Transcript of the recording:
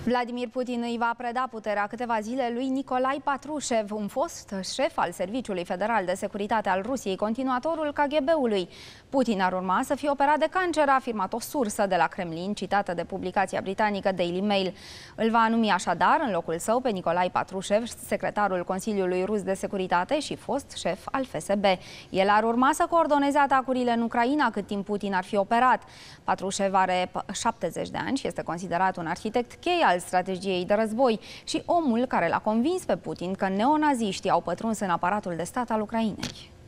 Vladimir Putin îi va preda puterea câteva zile lui Nicolae Patrușev, un fost șef al Serviciului Federal de Securitate al Rusiei, continuatorul KGB-ului. Putin ar urma să fie operat de cancer, a afirmat o sursă de la Kremlin, citată de publicația britanică Daily Mail. Îl va numi așadar în locul său pe Nicolae Patrușev, secretarul Consiliului Rus de Securitate și fost șef al FSB. El ar urma să coordoneze atacurile în Ucraina cât timp Putin ar fi operat. Patrușev are 70 de ani și este considerat un arhitect cheie al strategiei de război și omul care l-a convins pe Putin că neonaziștii au pătruns în aparatul de stat al Ucrainei.